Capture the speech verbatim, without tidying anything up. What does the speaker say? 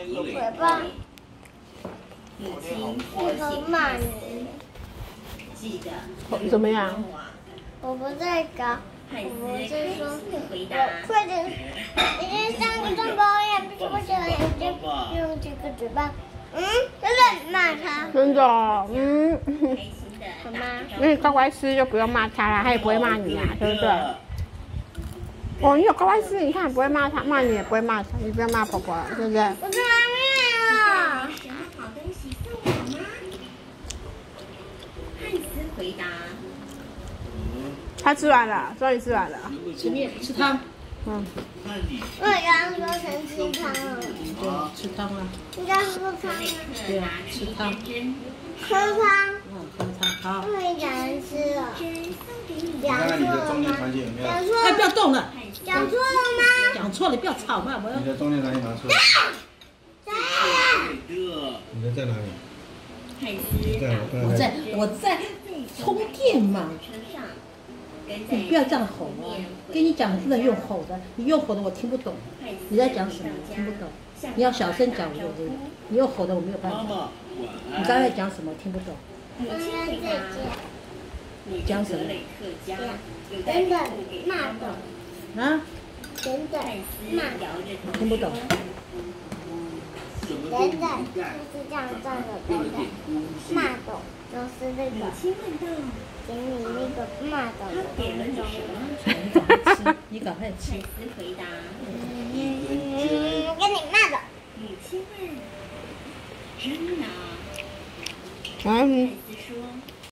尾巴。这个骂你。 怎么样？ 我不在搞，我是说，我快点，已经三个钟头也不是我想眼睛用这个嘴巴，嗯，真的骂他。 真的，嗯。 好吗？ 因为乖乖吃就不用骂他了，他也不会骂你啊，对不对？哦，你有乖乖吃，你看不会骂他，骂你也不会骂他，你不要骂婆婆，对不对？ 我吃完面了。 回答。 他吃完了，终于吃完了。 吃面，吃汤。 嗯。 我刚刚说成吃汤了。 对，吃汤啊。 你刚说汤啊？ 对啊，吃汤。 喝汤。 嗯，喝汤好。 不能讲人吃了。讲看看你错了吗？ 的中间传有没有？ 讲错哎，不要了。 动了。 讲错了吗？ 讲错了，不要吵嘛，我要。 你的中间传拿出来。你的在哪里？在我我在我在充电嘛。你不要这样吼啊！跟你讲，不能用吼的，你用吼的我听不懂。你在讲什么？我听不懂。你要小声讲，我的。你用吼的我没有办法。你刚才讲什么？听不懂。 刚刚在讲。 讲什么？ 等等，骂懂。 啊？ 等等，骂。 听不懂。 等等，就是这样站着等等，骂懂就是那个，给你那个骂懂的东西。 你赶快吃。 嗯，给你骂懂。 母亲问：“真的？” 嗯。 孩子说。